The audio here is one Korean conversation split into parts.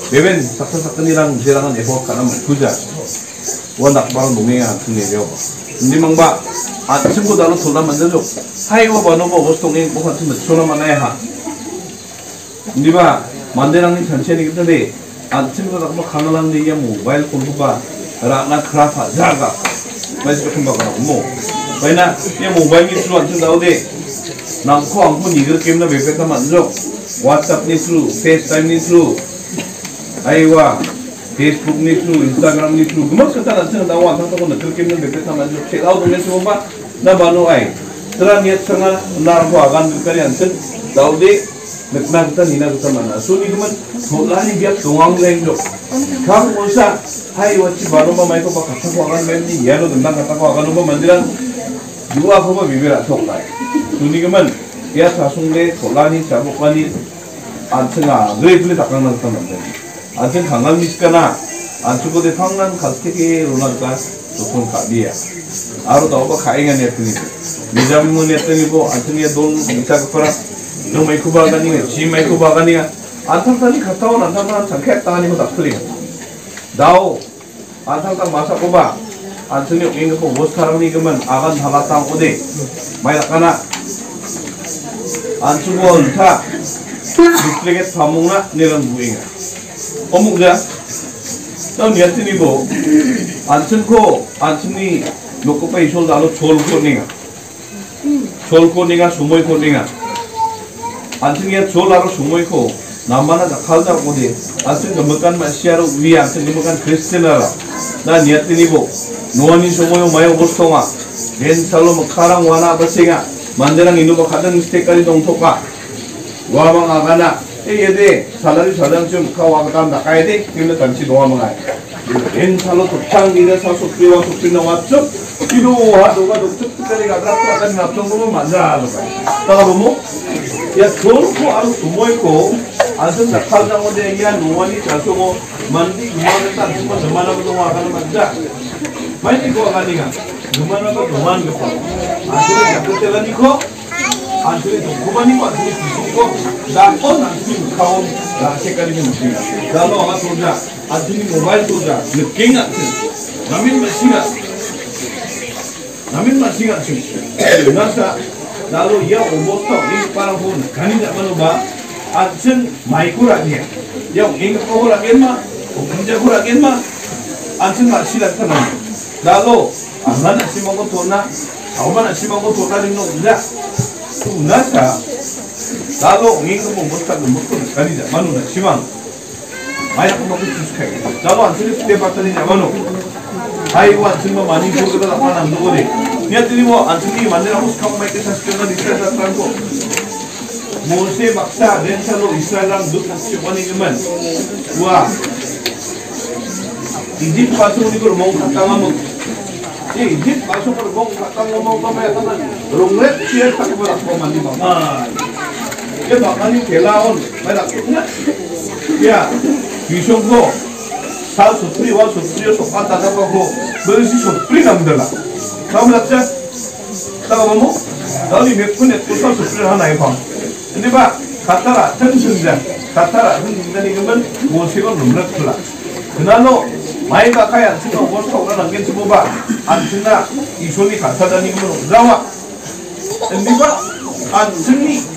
Beben saksa-saksa sirangan ebok karena kuja. Wanak barang dongeng yang sendiri apa. Ini mangba, asim ko dalam thola manjalo. Hai wa bano ba bos dongeng ko kan thola mana ya. Ini ba manderang ni sanche ni kita deh. Asim ko dalam kangalang dia mobile phone ko ba rakna kerapa jaga. Masih kembang kalau mo. Baina ya mobile ni through asim daud deh. Namko angko niger kem na bebek na manjo. WhatsApp ni through, FaceTime ni through. Aiwa, Facebook ni through, Instagram ni through. Gemas kata nanti dawa antang tu nak kerja ni bebek sama je. Check out dengan semua na banu ai. Terang niat sangat nar ko agan berkari anten. Daud deh nak kita nina kita mana. So ni gemas thola ni biar tungang leng jo. Kamu usah. Hai wajib baru mamai ko kata ko agan mendi. Ya lo tentang kata ko agan umpah mandiran. Dua ko ba bibir atok kai. So ni gemas ya sasung deh thola ni cabuk ni. 안층아 그래플리 닭강난 사람인데 안층 강남 미스카나 안층고대 방난 가스케게 로나가 조금 가비야 아로 더버 가잉한 했더니 미자문 했더니고 안층에 돈 미사가 거라 너 마이크 바가니가 지 마이크 바가니가 안탕탄이 갔다 온 안탕탄 잠게 했다니고 닥틀리 나오 안탕탄 마사고 봐 안층에 옹인가 뭐 모스타랑니 그러면 아간 다갔다 오대 많이 닦아나 안층고 온타 Duplicate pamungna nilang buinga. Omugja, tau niat ni bo. Anchen ni loko pa isol dalo chol ko ninga sumoy ko ninga. Anchen ya chol aro sumoy ko namana dakhal da ko de. Anchen gamakan masyaro wi anchen gamakan Christian ara. Na niat ni bo. Noani sumoy mayo bostonga. Gen salo makarang wana basinga. Manderang inu ba kadang mistake kali dong toka. Wamang agana, deh, salari sadang cuma kau akan tak kaya deh, kita tanci doa mengai. En salo tukang dia satu priwa tukang nawacuk, itu doa tukang kali kadang akan ngapung kamu manja loh kan. Tahu kamu? Ya kalau kau harus semua itu, asal nakal jangan dia ya nuani jatuh mo mandi gimana tak cuma semana betul akan manja. Macam kau akan ingat, gimana kau doan gitu. Asal jatuh jalan itu. 안쪽에 도구만이 완전히 부수고 나쁜 안쪽이 가온 나 색깔이 무슨 나도 아마 도자 안쪽이 모바일 도자 느낌 같은 남인 맛이 같은 나사 나도 야 오버스터 이 빠른 본 간이 잡아놓은 봐 안쪽 마이크라니야 야 잉가 거라겠마 공자 거라겠마 안쪽 맛이 나타나 나도 안만 아시면 거 돈나 아우만 아시면 거 돈나는 거 없냐 Nasa, lalu ingin membuat membuat kali zaman udah siang, banyak pemakai susah. Lalu antri setiap hari zaman itu, hai wan semua mani pun kita lakukan anu boleh. Niat ini mau antri mana harus kamu main kesas kerana Israel datang tu. Mose maksa dan selalu Israel dalam dua kasih wani zaman. Wah, Egypt pasal ni kalau mau kata kamu. Egypt masuk berbong kata ngomong kami akan ronglet siar tak berat pemandi mama. Ya bahkan ini kelaon, mereka punya. Ya, bisongko, sal supri wal supri sokat tak apa ko, berisi supri namdala. Kamu lihat tahu kamu? Tahu ni mekun itu sal supri hana ipang. Ini pak katara tensunja, katara tensunja ni kemen musikon ronglet pula. Kenalo? Mai bakaya semua bos kau orang angin semua bah, anjingna isoni kata dan ini menurut Jawa, ini bah anjing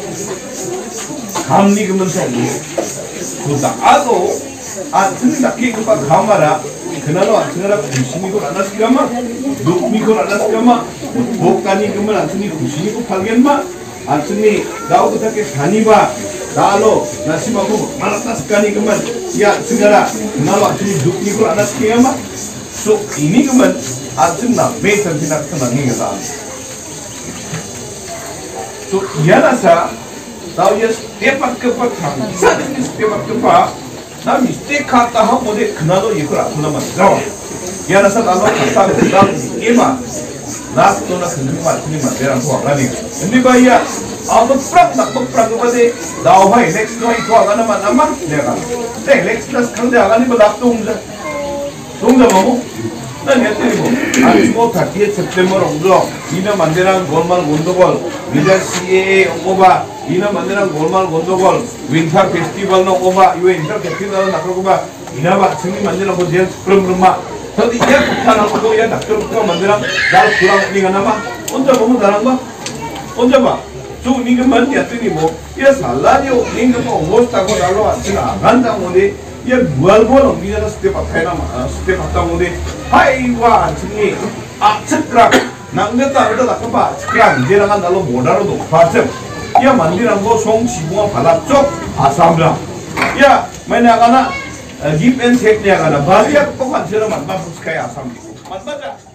kami kementerian sudah atau anjing tak kira apa kamera, kenalo anjingna kusini kau anas kama, dukmi kau anas kama, bukan ini kemen anjing kusini kau palgen mah, anjing daud kita ke sani bah. Lalu nasi maku malatas kani keman ya segala kenal actually dukni ko anas kaya mah so ini keman actually na besan tidak tenang ni kata so ia nasa tahu ya setiap kepak saat ini setiap kepak na mistake kata ham mode kenal lo ikut aku nama jawab ia nasa lalu kata dalam ema nas tu nas ini macam berang tu apa ni ini bahaya Aku prak nak prak kepada dah hai next no itu akan nama dia kan. Next plus kan dia akan ni berlaku tunggu mamu. 난 했더니 뭐 아침부터 30th September 옹조 이나 만들한 골말 곤도골 미자 CAA 옹고바 이나 만들한 골말 곤도골 윈터 페스티벌 옹고바 이외 윈터 페스티벌 나그러고바 이나바 승리 만들한 거 제일 그럼 저도 이야 폭탄하고 이야 낙서부터 만들한 날 구랑 니가 나마 혼자 보면 나랑 봐 혼자 봐 저 니가 만지 했더니 뭐 이야 살라디오 니가 뭐 못하고 날로 왔지나 안 간다고 니 이야 무알고는 니가 스텝 앞에나 스텝 앞다고 니 하이와 승리 아 측락 남겼다 하다 나가봐 측락 이제랑 날로 못하러 높아져 이야 만들한 거 송지붕아 바닥쪽 아삼랑 이야 만약하나 give and take niya ka na. Bali ako kung kansiyo naman, mabus kaya asam. Matbaga.